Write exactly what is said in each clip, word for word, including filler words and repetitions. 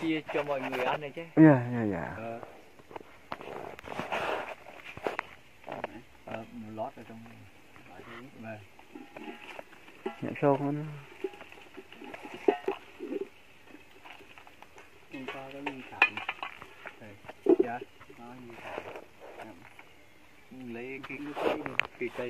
chia cho mọi người ăn này chứ. Dạ dạ dạ. Ờ. Ờ, lót ở trong này. Nhận sâu con. Hôm qua có nhìn thẳng. Dạ. Nó nhìn thẳng. Lấy cái cây cái cây.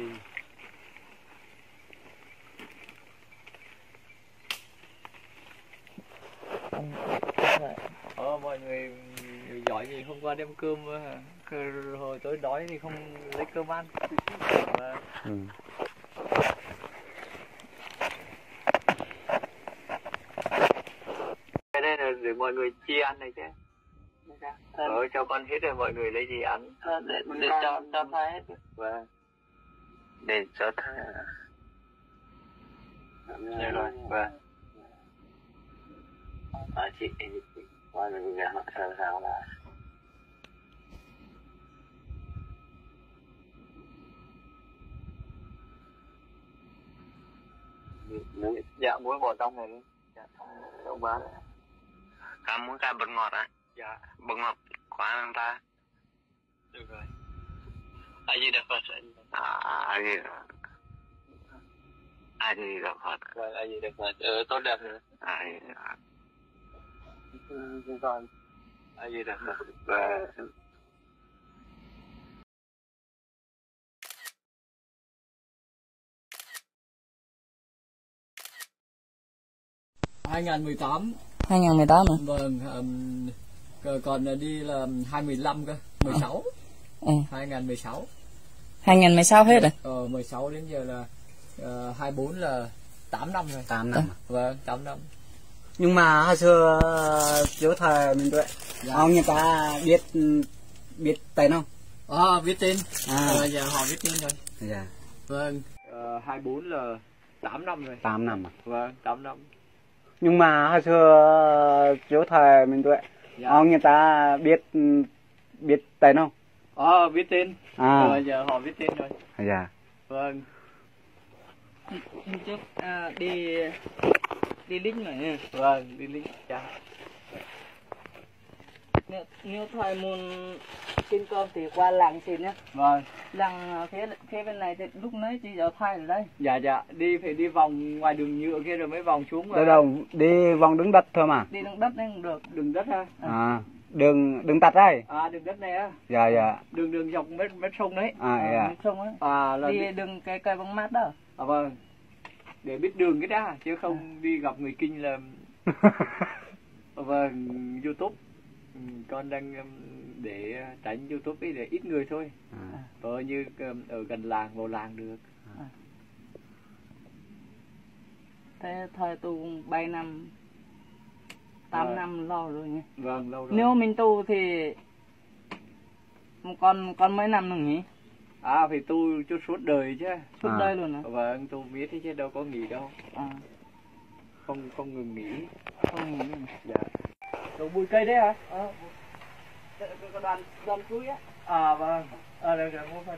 Ờ, mọi người giỏi gì hôm qua đem cơm hồi tối đói thì không lấy cơm ăn. Và... ừ. Cái đây là để mọi người chia ăn này chứ. Ờ, cho con hết rồi mọi người lấy gì ăn. Để, để cho cho thay hết. Và để cho thay. Dạ rồi. Và à, chị qua mình nhà họ sao sao là muối, dạ muối bỏ trong này đi. Dạ, trong bán. Cá muối cá bột ngọt à? Dạ. Bột ngọt quá làm ta. Được rồi. Ai gì được Phật? À, ai gì được ai gì được Phật? Rồi, ai gì được Phật? Ừ, tốt đẹp rồi. Ai gì được Phật? Con ai gì được Phật? Và hai nghìn mười tám hai nghìn mười tám à? Vâng, um, còn đi là hai mươi lăm cơ, mười sáu. Ừ. hai nghìn mười sáu. hai nghìn mười sáu hết rồi. Ờ, mười sáu đến giờ là uh, hai mươi bốn là tám năm rồi. tám năm. À? Vâng, tám năm. Nhưng mà hồi xưa chỗ thời mình tuổi dạ. Ông người ta biết biết tên không? À, biết tên. À. Ờ, giờ họ biết tên rồi. Dạ. Vâng. Uh, hai mươi bốn là tám năm rồi. tám năm à? Vâng, tám năm. Nhưng mà hồi xưa chỗ thời mình tuổi dạ. Ông người ta biết biết tên không? À, biết tên. À. Ờ, giờ họ biết tên rồi. Dạ. Vâng. Hôm trước à, đi đi lính mà nha. Vâng, đi lính. Dạ. Nếu, nếu thầy muốn xin cơm thì qua làng xin nhé. Vâng. Làng phía phía bên này thì lúc nãy chỉ giờ thay rồi đấy. Dạ dạ, đi phải đi vòng ngoài đường nhựa kia rồi mới vòng xuống. Đâu đâu, đi vòng đứng đất thôi mà. Đi đường đất này cũng được. Đường đất ha. À, à đường đường tắt đây. À, đường đất này á. Dạ dạ. Đường đường dọc mét mét sông đấy. À, à dạ. mét sông ấy. À là đi, đi đường cây cây bóng mát đó. À vâng. Để biết đường cái đã chứ không à. Đi gặp người kinh là vâng, YouTube con đang để tránh YouTube ấy để ít người thôi. À. Ờ, như ở gần làng vào làng được. À. Thế thời tu bảy năm tám à. Năm lâu rồi nhỉ. Vâng, lâu rồi. Nếu mình tu thì còn còn mấy năm nữa nhỉ? À, phải tu cho suốt đời chứ. Suốt à. Đời luôn hả? Vâng, tu biết thế chứ đâu có nghỉ đâu. À. Không không ngừng nghỉ. Không ngừng nghỉ. Dạ. Đồ bụi cây đấy hả? Ờ. Có đoàn đoàn chuối á. À vâng. À được rồi, mua phần.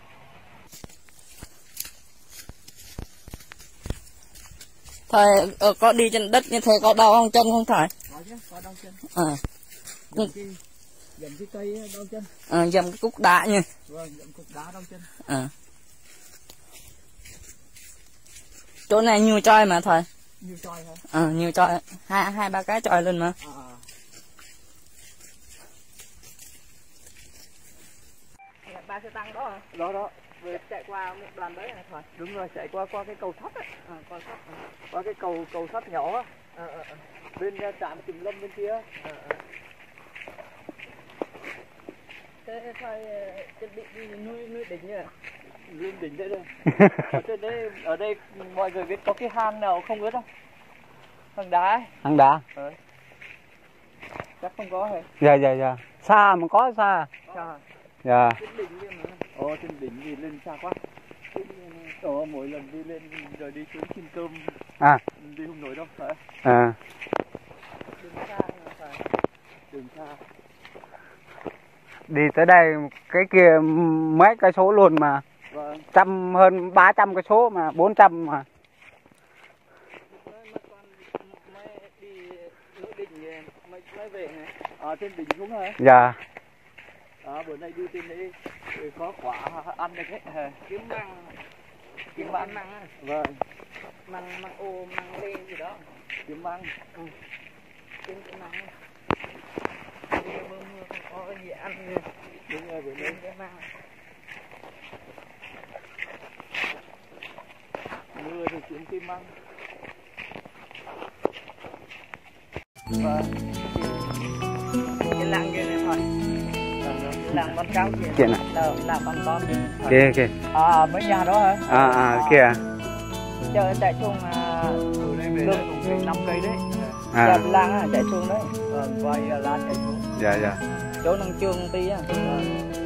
Thầy ờ, có đi trên đất như thế có đau không chân không thầy? Có chứ, có đau chân. À. Dầm cái, dầm cái cây đau chân. À, dầm cái cúc đá nha. Vâng, dầm cục đá đau chân. À. Chỗ này nhiều choi mà thầy. Nhiều choi hả? Ờ, à, nhiều choi. Hai hai ba cái choi lên mà. À. Ba xe tăng đó hả? Đó đó. Về chạy qua một đoàn đấy này thôi. Đúng rồi, chạy qua qua cái cầu sắt ấy. À, qua sắt. À. Qua cái cầu cầu sắt nhỏ á. À, à, à. Bên uh, trạm Kiểm Lâm bên kia. À, à. Thế thầy chuẩn bị đi nuôi nuôi đỉnh nhỉ? Lên đỉnh đấy đây. Ở trên đây, ở đây mọi người biết có cái hang nào không biết không? Hang đá ấy. Hang đá. Ừ. Chắc không có hả? Dạ dạ dạ. Xa mà có xa. Xa. Dạ. Trên đỉnh kia mà. Ồ, trên đỉnh thì lên xa quá. Ồ, mỗi lần đi lên rồi đi xuống xin cơm. À. Đi không nổi đâu phải. À. Đường xa mà phải. Đường xa. Đi tới đây cái kia mấy cây số luôn mà. Vâng. Trăm hơn ba trăm cây số mà bốn trăm mà. Mấy con mới đi núi đỉnh mấy mấy À, trên đỉnh xuống hả? Dạ. À, bữa nay đi trên đấy có quả ăn được hết. Kiếm măng. Kiếm măng măng. măng á. Vâng. Măng măng ô măng lên gì đó. Kiếm măng. Ừ. Kiếm cái măng. Mưa mưa mưa không có cái gì ăn nữa. Đúng rồi, bữa nay cái măng. Mưa thì kiếm kiếm măng. Vâng. Cái làng kia này thôi. Làng con cháu kia. Kia này. Là là con con kia. Kia kia. À mấy nhà đó hả? À à kia. Chờ chạy chung à Từ đây về được đây cũng năm cây đấy. À. Dạ làng á chạy chung đấy. Vâng, quay là lan chạy xuống. Dạ dạ. Chỗ nông trường tí á.